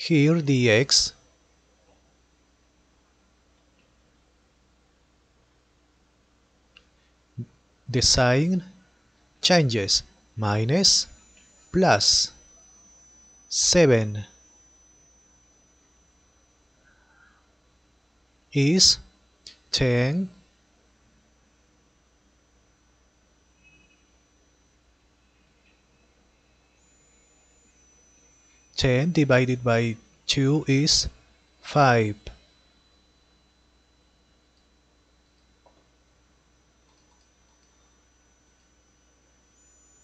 Here dx the sign changes, minus plus 7 is 10 10 divided by 2 is 5.